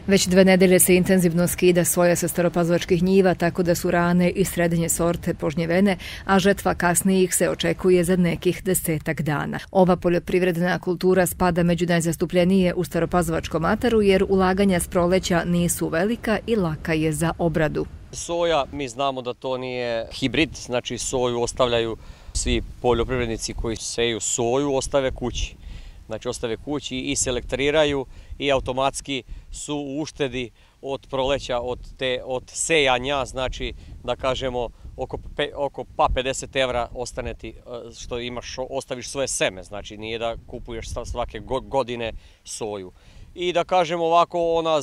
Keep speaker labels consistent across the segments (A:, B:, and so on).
A: Već 2 nedelje se intenzivno skida soja sa staropazovačkih njiva, tako da su rane i srednje sorte požnjevene, a žetva kasnijih se očekuje za nekih 10 dana. Ova poljoprivredna kultura spada među najzastupljenije u staropazovačkom ataru jer ulaganja s proleća nisu velika i laka je za obradu.
B: Soja, mi znamo da to nije hibrid, znači soju ostavljaju svi poljoprivrednici koji seju soju, ostave kući. Znači ostave kući i selektiraju i automatski su u uštedi od proleća, od sejanja, znači da kažemo oko 50 € ostane ti što imaš, ostaviš svoje seme, znači nije da kupuješ svake godine soju. I da kažemo ovako ona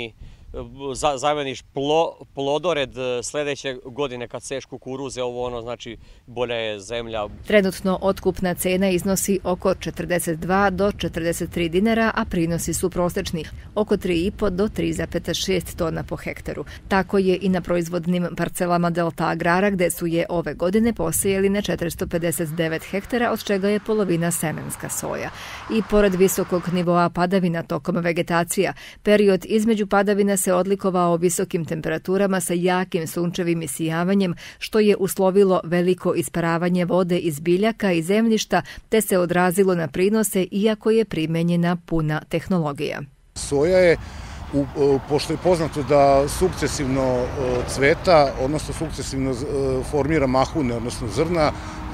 B: zameniš plodored sljedeće godine kad seješ kukuruze, znači bolja je zemlja.
A: Trenutno otkupna cena iznosi oko 42 do 43 dinara, a prinosi su prosječni, oko 3,5 do 3,6 tona po hektaru. Tako je i na proizvodnim parcelama Delta Agrara, gde su je ove godine posejeli na 459 hektara, od čega je polovina semenska soja. I pored visokog nivoa padavina tokom vegetacija, period između padavina se odlikovao visokim temperaturama sa jakim sunčevim isijavanjem, što je uslovilo veliko isparavanje vode iz biljaka i zemljišta, te se odrazilo na prinose, iako je primenjena puna tehnologija.
C: Soja je, pošto je poznato da sukcesivno cveta, odnosno sukcesivno formira mahune, odnosno zrna,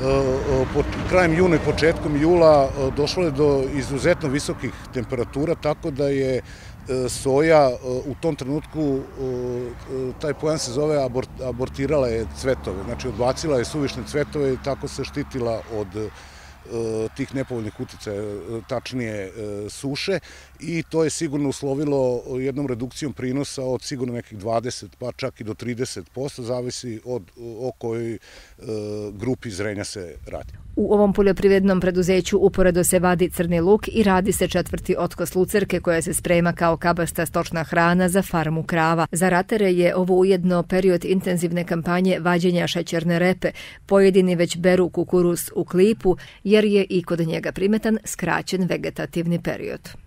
C: krajem juna i početkom jula došlo je do izuzetno visokih temperatura, tako da je soja u tom trenutku, taj pojam se zove abortirala je cvetove, znači odbacila je suvišne cvetove i tako se štitila od tih nepovoljnih uticaja, tačnije suše, i to je sigurno uslovilo jednom redukcijom prinosa od sigurno nekih 20 pa čak i do 30%, zavisi o kojoj grupi zrenja se radi.
A: U ovom poljoprivrednom preduzeću uporedo se vadi crni luk i radi se 4. otkos lucerke koja se sprema kao kabasta stočna hrana za farmu krava. Za ratere je ovo ujedno period intenzivne kampanje vađenja šećerne repe. Pojedini već beru kukuruz u klipu jer je i kod njega primetan skraćen vegetativni period.